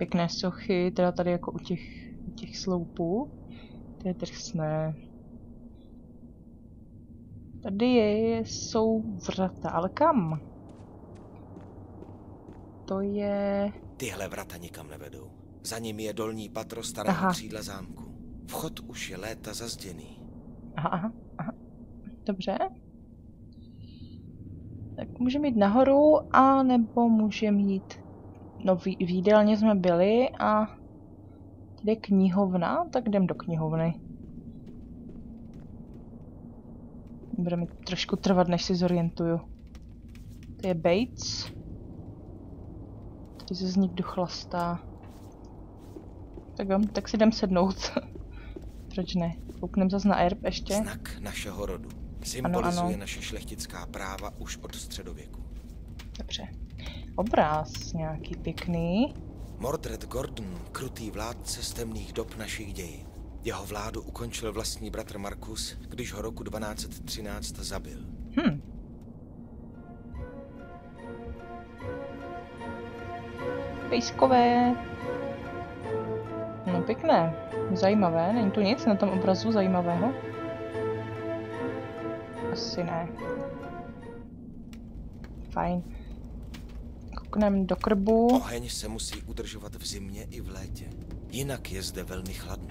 pěkné sochy, teda tady jako u těch sloupů. To je drsné. Tady jsou vrata, ale kam? To je... Tyhle vrata nikam nevedou. Za nimi je dolní patro starého křídla zámku. Vchod už je léta zazděný. Aha. Dobře. Tak můžeme jít nahoru, a nebo můžeme jít... No, v jídelně jsme byli a... Tady je knihovna, tak jdem do knihovny. Bude mi trošku trvat, než si zorientuju. To je Bates. Tady se z někdo chlastá. Tak jo, tak si jdem sednout. Proč ne? Kouknem zase na erb ještě. Znak našeho rodu. Symbolizuje naše šlechtická práva už od středověku. Dobře. Obráz nějaký pěkný. Mordred Gordon, krutý vládce z temných dob našich dějin. Jeho vládu ukončil vlastní bratr Markus, když ho roku 1213 zabil. Pejskové. No pěkné. Zajímavé. Není tu nic na tom obrazu zajímavého? Asi ne. Fajn. Koukneme do krbu. Oheň se musí udržovat v zimě i v létě. Jinak je zde velmi chladno.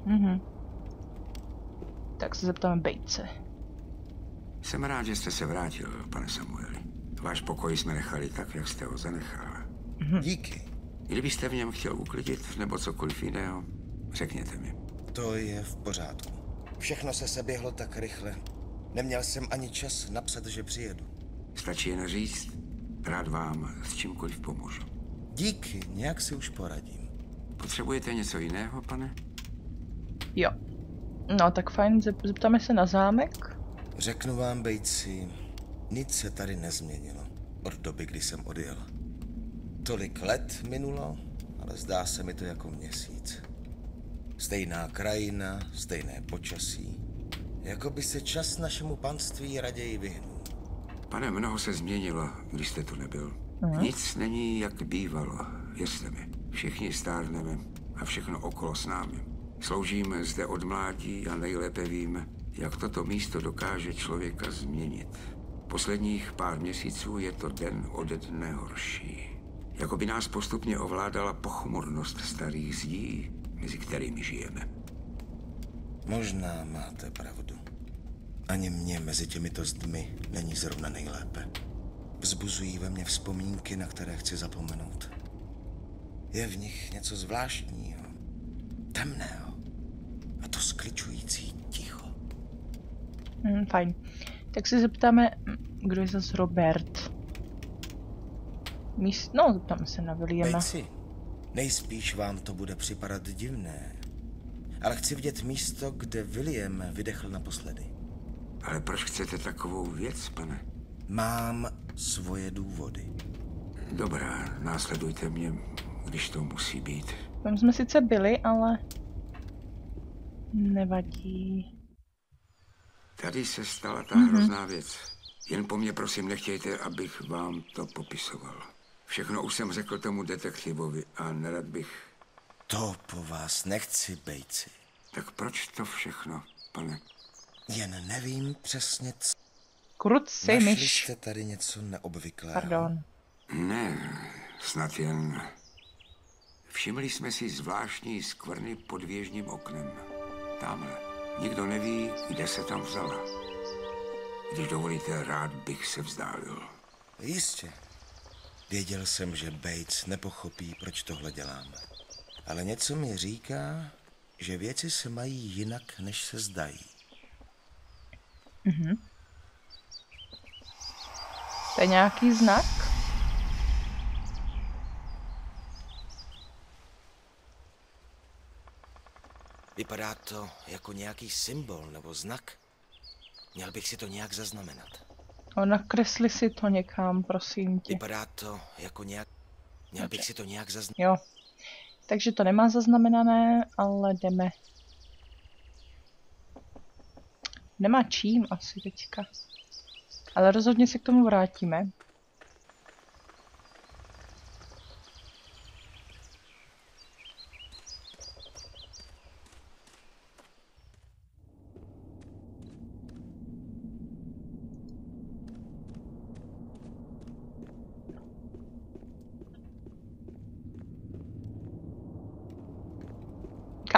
Tak se zeptáme Batese. Jsem rád, že jste se vrátil, pane Samueli. Váš pokoj jsme nechali tak, jak jste ho zanechal. Díky. Kdybyste v něm chtěl uklidit nebo cokoliv jiného, řekněte mi. To je v pořádku. Všechno se seběhlo tak rychle. Neměl jsem ani čas napsat, že přijedu. Stačí jen říct, rád vám s čímkoliv pomůžu. Díky, nějak si už poradím. Potřebujete něco jiného, pane? Jo. No tak fajn, zeptáme se na zámek. Řeknu vám, Batesi, nic se tady nezměnilo od doby, kdy jsem odjel. Tolik let minulo, ale zdá se mi to jako měsíc. Stejná krajina, stejné počasí. Jako by se čas našemu panství raději vyhnul. Pane, mnoho se změnilo, když jste tu nebyl. Nic není, jak bývalo, věřte mi. Všichni stárneme a všechno okolo s námi. Sloužíme zde od mládí a nejlépe víme, jak toto místo dokáže člověka změnit. Posledních pár měsíců je to den ode dne horší. Jako by nás postupně ovládala pochmurnost starých zdí, mezi kterými žijeme. Možná máte pravdu. Ani mně mezi těmito zdmi není zrovna nejlépe. Vzbuzují ve mně vzpomínky, na které chci zapomenout. Je v nich něco zvláštního, temného a to skličující ticho. Fajn. Tak se zeptáme, kdo je zase Robert. No, zeptáme se na Williama. Batesi, nejspíš vám to bude připadat divné, ale chci vidět místo, kde William vydechl naposledy. Ale proč chcete takovou věc, pane? Mám svoje důvody. Dobrá, následujte mě, když to musí být. Tam jsme sice byli, ale... Nevadí. Tady se stala ta hrozná věc. Jen po mně prosím nechtějte, abych vám to popisoval. Všechno už jsem řekl tomu detektivovi a nerad bych... To po vás nechci, Batesi. Tak proč to všechno, pane? Jen nevím přesně, co... Kruci Našli myš. jste tady něco neobvyklého? Pardon. Ne, snad jen... Všimli jsme si zvláštní skvrny pod věžním oknem. Tamhle. Nikdo neví, kde se tam vzala. Když dovolíte, rád bych se vzdálil. Jistě. Věděl jsem, že Bates nepochopí, proč tohle děláme. Ale něco mi říká, že věci se mají jinak, než se zdají. To je nějaký znak? Vypadá to jako nějaký symbol nebo znak. Měl bych si to nějak zaznamenat. Nakresli si to někam, prosím tě. Vypadá to jako nějak... Měl bych si to nějak zaznamenat. Jo. Takže to nemá zaznamenané, ale jdeme. Nemá čím asi teďka. Ale rozhodně se k tomu vrátíme.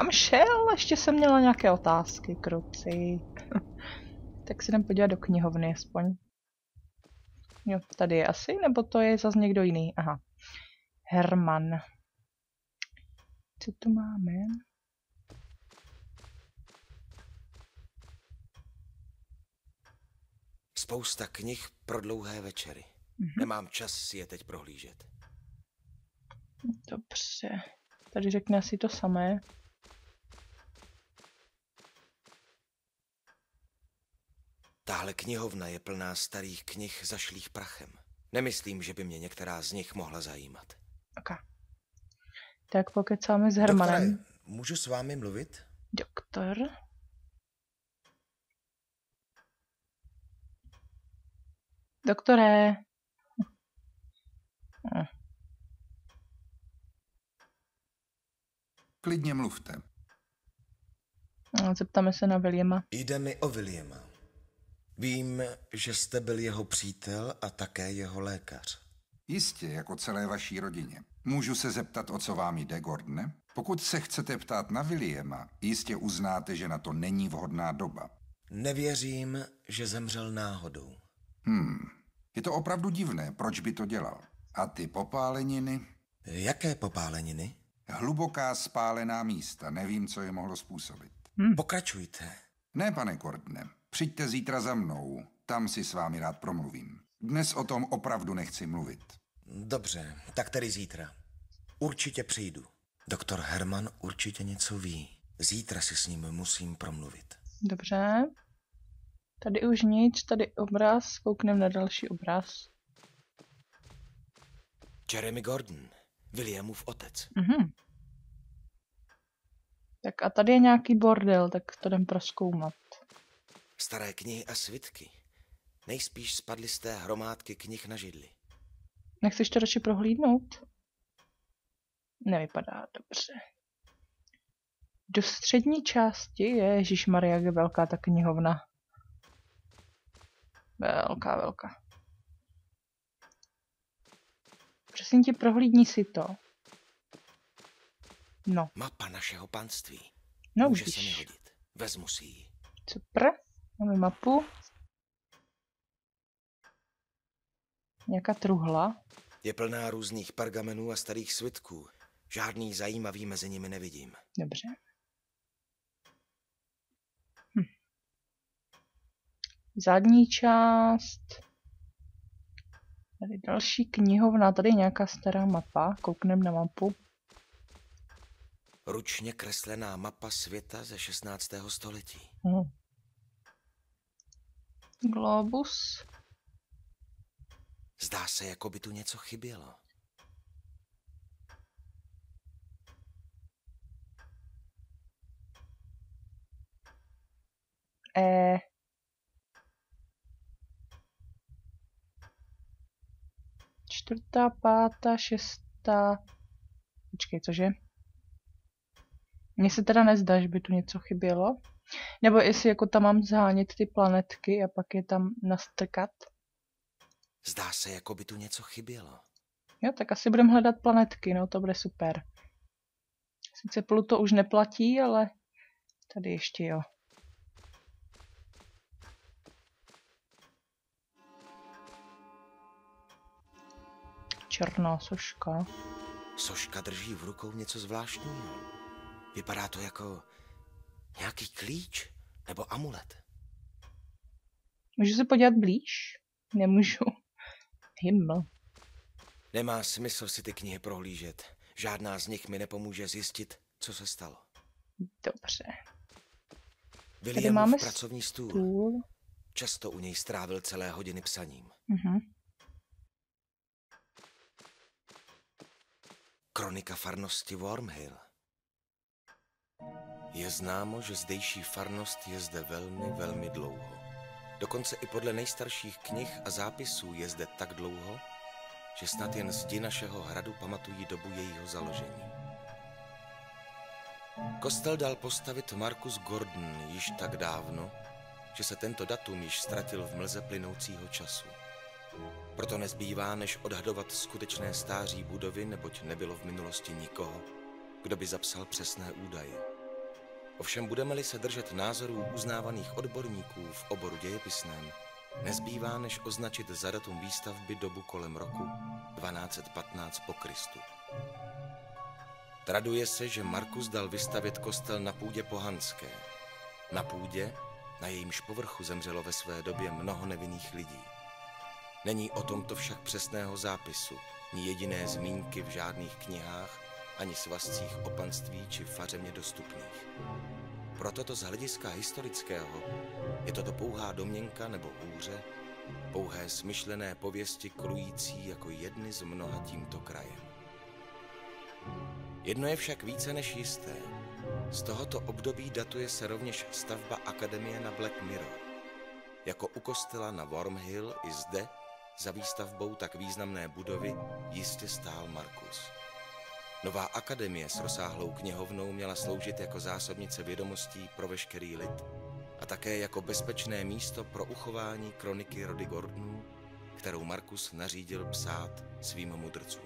Kam šel? Ještě jsem měla nějaké otázky, kruci. Tak si jdem podívat do knihovny aspoň. Jo, tady je asi, nebo to je zase někdo jiný? Aha. Herman. Co tu máme? Spousta knih pro dlouhé večery. Nemám čas si je teď prohlížet. Dobře. Tady řekne asi to samé. Tahle knihovna je plná starých knih zašlých prachem. Nemyslím, že by mě některá z nich mohla zajímat. Okay. Tak pokecáme s Hermanem. Doktore, můžu s vámi mluvit? Doktor. Doktore. Klidně mluvte. Zeptáme se na Williama. Jde mi o Williama. Vím, že jste byl jeho přítel a také jeho lékař. Jistě, jako celé vaší rodině. Můžu se zeptat, o co vám jde, Gordone? Pokud se chcete ptát na Williama, jistě uznáte, že na to není vhodná doba. Nevěřím, že zemřel náhodou. Je to opravdu divné, proč by to dělal. A ty popáleniny? Jaké popáleniny? Hluboká spálená místa, nevím, co je mohlo způsobit. Pokračujte. Ne, pane Gordone, přijďte zítra za mnou, tam si s vámi rád promluvím. Dnes o tom opravdu nechci mluvit. Dobře, tak tedy zítra. Určitě přijdu. Doktor Herman určitě něco ví. Zítra si s ním musím promluvit. Dobře. Tady už nic, tady obraz, koukneme na další obraz. Jeremy Gordon, Williamův otec. Tak a tady je nějaký bordel, tak to jdem prozkoumat. Staré knihy a svitky. Nejspíš spadly z té hromádky knih na židli. Nechceš to radši prohlídnout? Nevypadá dobře. Do střední části je Ježišmarja, jak je velká ta knihovna. Velká. Prosím tě, prohlídni si to. No. Mapa našeho panství. No, může se mi hodit. Vezmu si ji. Super. Máme mapu. Nějaká truhla. Je plná různých pergamenů a starých svitků. Žádný zajímavý mezi nimi nevidím. Dobře. Zadní část. Tady další knihovna. Tady je nějaká stará mapa. Koukneme na mapu. Ručně kreslená mapa světa ze 16. století. Globus. Zdá se, jako by tu něco chybělo. Čtvrtá, pátá, šestá. Počkej, cože? Mně se teda nezdá, že by tu něco chybělo. Nebo jestli jako tam mám zhánět ty planetky a pak je tam nastrkat. Zdá se, jako by tu něco chybělo. Jo, tak asi budeme hledat planetky, no to bude super. Sice Pluto už neplatí, ale tady ještě jo. Černá soška. Soška drží v rukou něco zvláštního. Vypadá to jako nějaký klíč nebo amulet. Můžu se podívat blíž? Nemůžu. Himmel. Nemá smysl si ty knihy prohlížet. Žádná z nich mi nepomůže zjistit, co se stalo. Dobře. Williamův pracovní stůl. Často u něj strávil celé hodiny psaním. Kronika farnosti Wormhill. Je známo, že zdejší farnost je zde velmi, velmi dlouho. Dokonce i podle nejstarších knih a zápisů je zde tak dlouho, že snad jen zdi našeho hradu pamatují dobu jejího založení. Kostel dal postavit Marcus Gordon již tak dávno, že se tento datum již ztratil v mlze plynoucího času. Proto nezbývá, než odhadovat skutečné stáří budovy, neboť nebylo v minulosti nikoho, kdo by zapsal přesné údaje. Ovšem budeme-li se držet názorů uznávaných odborníků v oboru dějepisném, nezbývá než označit za datum výstavby dobu kolem roku 1215 po Kristu. Traduje se, že Markus dal vystavět kostel na půdě pohanské. Na půdě, na jejímž povrchu zemřelo ve své době mnoho nevinných lidí. Není o tomto však přesného zápisu, ni jediné zmínky v žádných knihách, ani svazcích o panství či fařemě dostupných. Proto to z hlediska historického je toto pouhá domněnka nebo hůře, pouhé smyšlené pověsti kolující jako jedny z mnoha tímto krajem. Jedno je však více než jisté. Z tohoto období datuje se rovněž stavba akademie na Black Mirror. Jako u kostela na Wormhill i zde, za výstavbou tak významné budovy, jistě stál Markus. Nová akademie s rozsáhlou knihovnou měla sloužit jako zásobnice vědomostí pro veškerý lid a také jako bezpečné místo pro uchování kroniky rody Gordonů, kterou Markus nařídil psát svým mudrcům.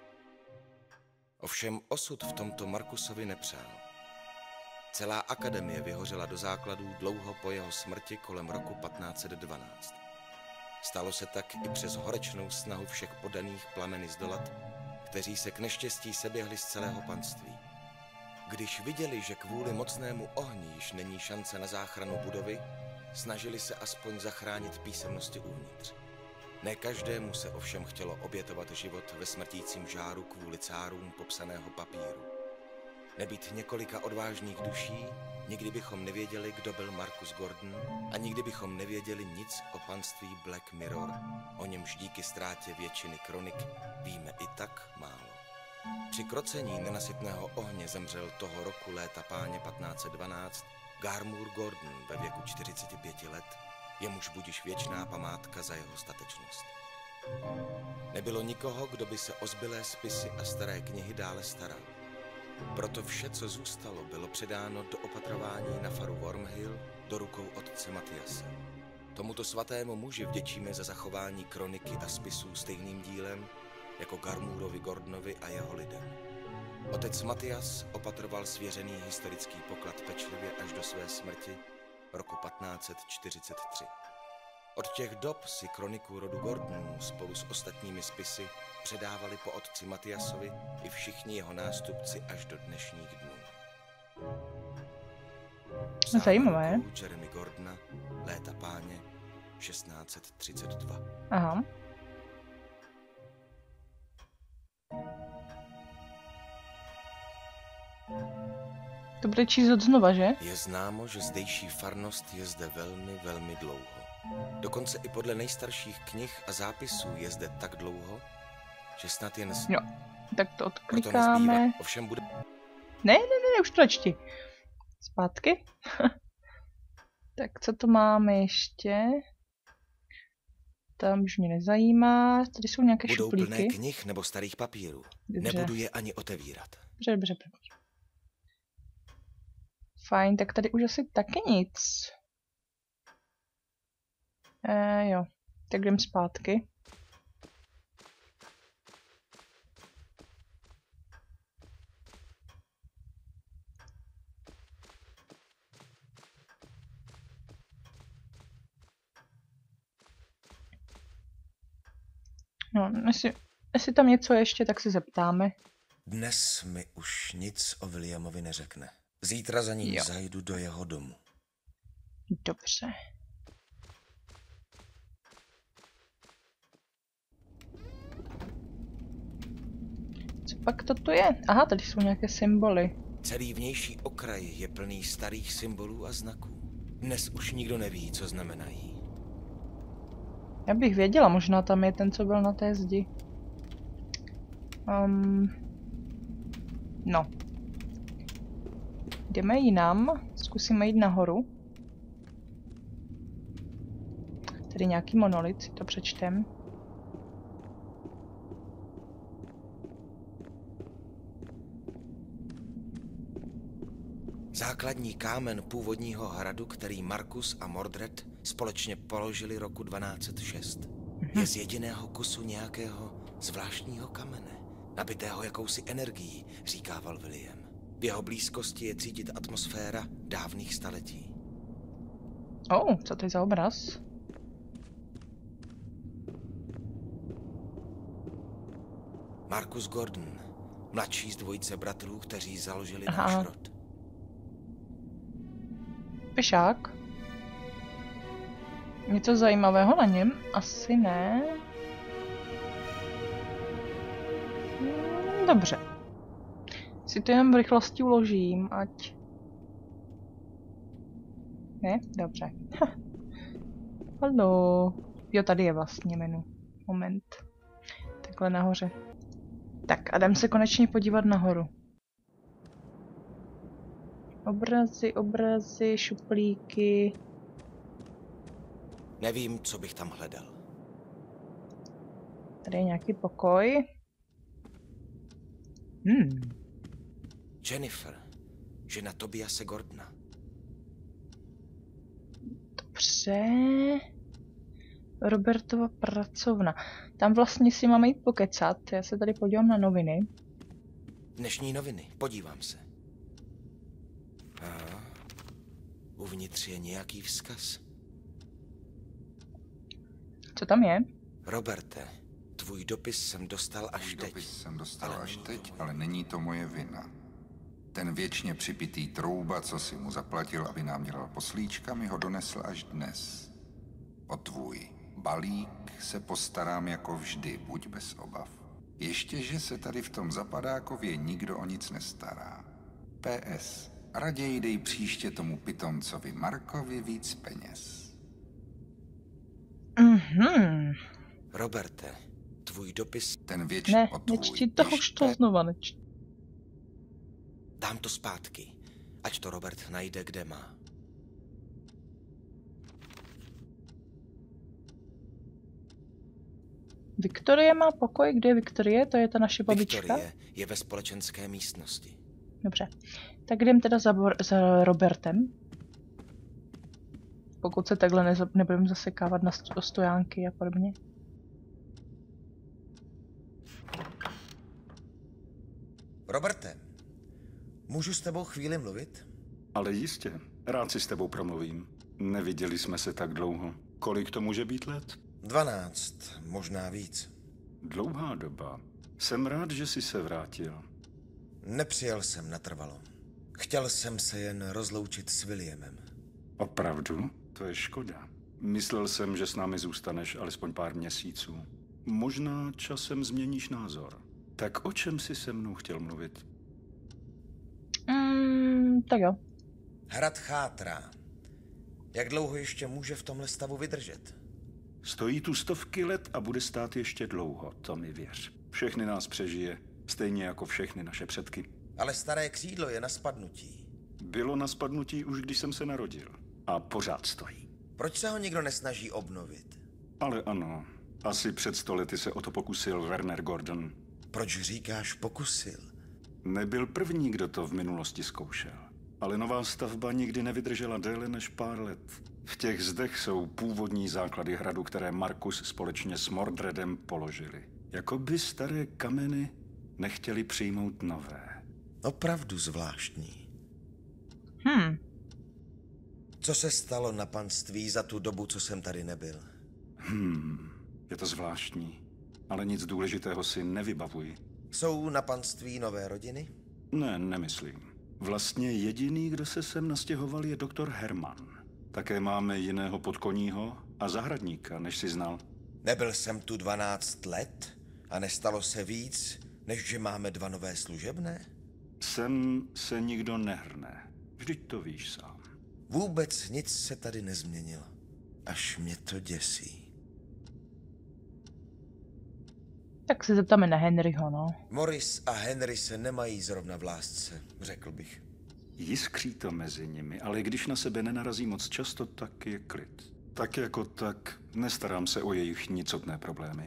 Ovšem osud v tomto Markusovi nepřál. Celá akademie vyhořela do základů dlouho po jeho smrti kolem roku 1512. Stalo se tak i přes horečnou snahu všech podaných plameny zdolat, kteří se k neštěstí seběhli z celého panství. Když viděli, že kvůli mocnému ohni již není šance na záchranu budovy, snažili se aspoň zachránit písemnosti uvnitř. Ne každému se ovšem chtělo obětovat život ve smrtícím žáru kvůli cárům popsaného papíru. Nebýt několika odvážných duší, nikdy bychom nevěděli, kdo byl Markus Gordon a nikdy bychom nevěděli nic o panství Black Mirror, o němž díky ztrátě většiny kronik víme i tak málo. Při krocení nenasytného ohně zemřel toho roku léta páně 1512 Garmur Gordon ve věku 45 let, jemuž budiž věčná památka za jeho statečnost. Nebylo nikoho, kdo by se o zbylé spisy a staré knihy dále staral. Proto vše, co zůstalo, bylo předáno do opatrování na faru Wormhill do rukou otce Matiase. Tomuto svatému muži vděčíme za zachování kroniky a spisů stejným dílem jako Garmurovi Gordonovi a jeho lidem. Otec Matias opatroval svěřený historický poklad pečlivě až do své smrti roku 1543. Od těch dob si kroniku rodu Gordonů spolu s ostatními spisy předávali po otci Matiasovi i všichni jeho nástupci až do dnešních dnů. Zajímavé. Jeremy Gordona, léta páně 1632. Aha. To bude číst od znova, že? Je známo, že zdejší farnost je zde velmi, velmi dlouho. Dokonce i podle nejstarších knih a zápisů je zde tak dlouho, že snad jen... Jo, tak to odklikáme. Ovšem bude... Ne, už to čti. Zpátky. Tak co to máme ještě? Tam už mě nezajímá. Tady jsou nějaké budou šuplíky. Budou plné knih nebo starých papírů. Dobře. Nebudu je ani otevírat. Dobře. Fajn, tak tady už asi taky nic. Jo, tak jdem zpátky. No, jestli tam něco ještě, tak se zeptáme. Dnes mi už nic o Williamovi neřekne. Zítra za ním zajdu do jeho domu. Dobře. Co pak toto je? Aha, tady jsou nějaké symboly. Celý vnější okraj je plný starých symbolů a znaků. Dnes už nikdo neví, co znamenají. Já bych věděla, možná tam je ten, co byl na té zdi. No. Jdeme jinam, zkusíme jít nahoru. Tady nějaký monolit, si to přečtem. Základní kámen původního hradu, který Markus a Mordred společně položili roku 1206, je z jediného kusu nějakého zvláštního kamene, nabitého jakousi energií, říkával William. V jeho blízkosti je cítit atmosféra dávných staletí. Co to je za obraz? Marcus Gordon, mladší z dvojice bratrů, kteří založili náš rod. Pešák? Něco zajímavého na něm? Asi ne. Dobře. Si to jenom v rychlosti uložím, ať... Ne? Dobře. Haló. Jo, tady je vlastně menu. Moment. Takhle nahoře. Tak a jdem se konečně podívat nahoru. Obrazy, šuplíky. Nevím, co bych tam hledal. Tady je nějaký pokoj. Jennifer, žena Tobiase Gordona. Dobře. Robertova pracovna. Tam vlastně si máme jít pokecat. Já se tady podívám na noviny. Dnešní noviny, podívám se. Uvnitř je nějaký vzkaz. Co tam je? Roberte, tvůj dopis jsem dostal až teď. Ale není to moje vina. Ten věčně připitý trouba, co si mu zaplatil, aby nám dělal poslíčka, mi ho donesl až dnes. O tvůj balík se postarám jako vždy, buď bez obav. Ještě, že se tady v tom zapadákově nikdo o nic nestará. PS. Raději dej příště tomu pitomcovi Markovi víc peněz. Roberte, tvůj dopis... Ten věčně o tvůj... nečti to, už to znova nečti. Dám to zpátky, ať to Robert najde, kde má. Viktorie má pokoj. Kde je Viktorie? To je ta naše babička? Viktorie je ve společenské místnosti. Dobře. Tak jdem teda za Robertem. Pokud se takhle nebudeme zasekávat na stojánky a podobně. Roberte, můžu s tebou chvíli mluvit? Ale jistě, rád si s tebou promluvím. Neviděli jsme se tak dlouho. Kolik to může být let? 12, možná víc. Dlouhá doba. Jsem rád, že jsi se vrátil. Nepřijel jsem natrvalo. Chtěl jsem se jen rozloučit s Williamem. Opravdu? To je škoda. Myslel jsem, že s námi zůstaneš alespoň pár měsíců. Možná časem změníš názor. Tak o čem jsi se mnou chtěl mluvit? Tak jo. Hrad chátrá. Jak dlouho ještě může v tomhle stavu vydržet? Stojí tu stovky let a bude stát ještě dlouho, to mi věř. Všechny nás přežije, stejně jako všechny naše předky. Ale staré křídlo je na spadnutí. Bylo na spadnutí už když jsem se narodil. A pořád stojí. Proč se ho nikdo nesnaží obnovit? Ale ano, asi před 100 lety se o to pokusil Werner Gordon. Proč říkáš pokusil? Nebyl první, kdo to v minulosti zkoušel. Ale nová stavba nikdy nevydržela déle než pár let. V těch zdech jsou původní základy hradu, které Marcus společně s Mordredem položili. Jakoby staré kameny nechtěli přijmout nové. Opravdu zvláštní. Co se stalo na panství za tu dobu, co jsem tady nebyl? Je to zvláštní, ale nic důležitého si nevybavuji. Jsou na panství nové rodiny? Ne, nemyslím. Vlastně jediný, kdo se sem nastěhoval, je doktor Herman. Také máme jiného podkoního a zahradníka, než si znal. Nebyl jsem tu 12 let a nestalo se víc, než že máme 2 nové služebné? Sem se nikdo nehrne. Vždyť to víš sám. Vůbec nic se tady nezměnilo. Až mě to děsí. Tak se zeptáme na Henryho, no. Morris a Henry se nemají zrovna v lásce, řekl bych. Jiskří to mezi nimi, ale když na sebe nenarazí moc často, tak je klid. Tak jako tak nestarám se o jejich nicotné problémy.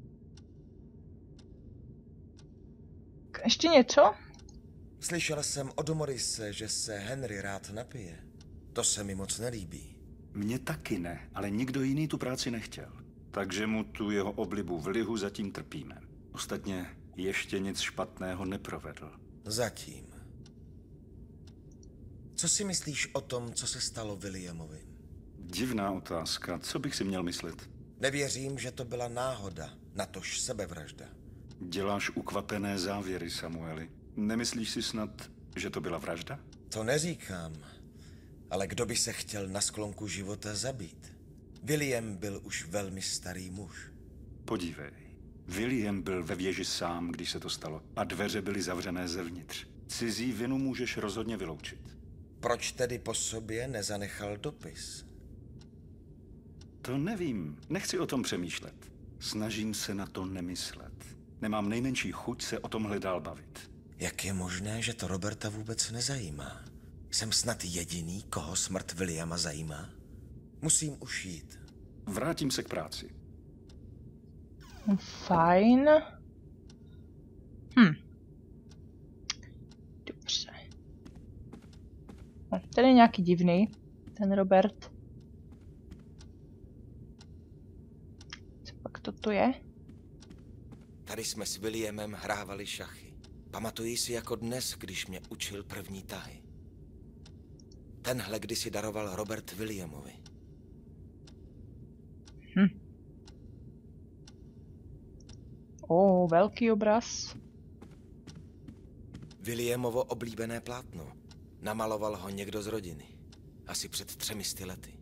Ještě něco? Slyšel jsem od Morrise, že se Henry rád napije. To se mi moc nelíbí. Mně taky ne, ale nikdo jiný tu práci nechtěl. Takže mu tu jeho oblibu v lihu zatím trpíme. Ostatně ještě nic špatného neprovedl. Zatím. Co si myslíš o tom, co se stalo Williamovi? Divná otázka. Co bych si měl myslet? Nevěřím, že to byla náhoda, natož sebevražda. Děláš ukvapené závěry, Samueli. Nemyslíš si snad, že to byla vražda? To neříkám, ale kdo by se chtěl na sklonku života zabít? William byl už velmi starý muž. Podívej. William byl ve věži sám, když se to stalo, a dveře byly zavřené zevnitř. Cizí vinu můžeš rozhodně vyloučit. Proč tedy po sobě nezanechal dopis? To nevím. Nechci o tom přemýšlet. Snažím se na to nemyslet. Nemám nejmenší chuť se o tomhle dál bavit. Jak je možné, že to Roberta vůbec nezajímá? Jsem snad jediný, koho smrt Williama zajímá? Musím už jít. Vrátím se k práci. Fajn. Dobře. No, ten je nějaký divný, ten Robert. Co pak toto je? Tady jsme s Williamem hrávali šachy. Pamatuji si jako dnes, když mě učil první tahy. Tenhle kdysi daroval Robert Williamovi. Velký obraz. Williamovo oblíbené plátno. Namaloval ho někdo z rodiny. Asi před 300 lety.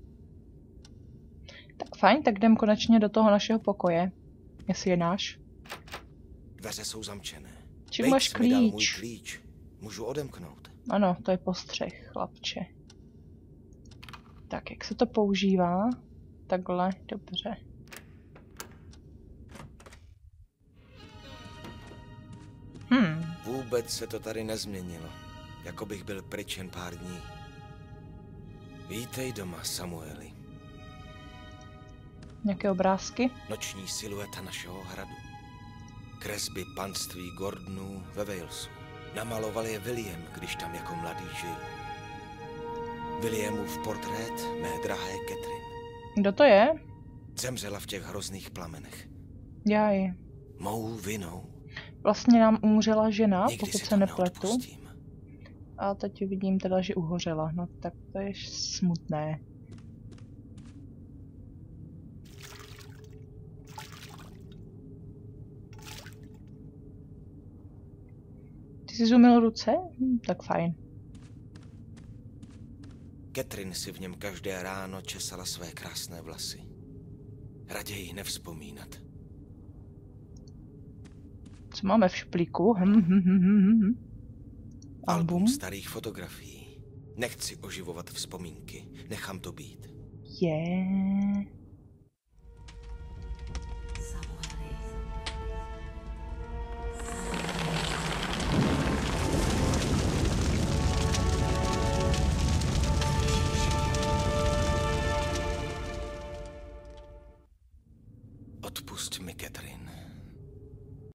Tak fajn, tak jdem konečně do toho našeho pokoje. Jestli je náš. Dveře jsou zamčené. Čím máš Bates mi dal můj klíč? klíč. Můžu odemknout. Ano, to je postřeh, chlapče. Tak, jak se to používá? Takhle, dobře. Vůbec se to tady nezměnilo. Jako bych byl pryč jen pár dní. Vítej doma, Samueli. Nějaké obrázky? Noční silueta našeho hradu. Kresby panství Gordonů ve Walesu. Namaloval je William, když tam jako mladý žil. Williamův portrét mé drahé Catherine. Kdo to je? Zemřela v těch hrozných plamenech. Jaj. Mou vinou. Vlastně nám umřela žena, Nikdy pokud si se to nepletu. neodpustím. A teď vidím teda, že uhořela. No tak to je smutné. Ty jsi umyl ruce? Tak fajn. Catherine si v něm každé ráno česala své krásné vlasy. Raději nevzpomínat. Co máme v šuplíku? Album starých fotografií. Nechci oživovat vzpomínky. Nechám to být.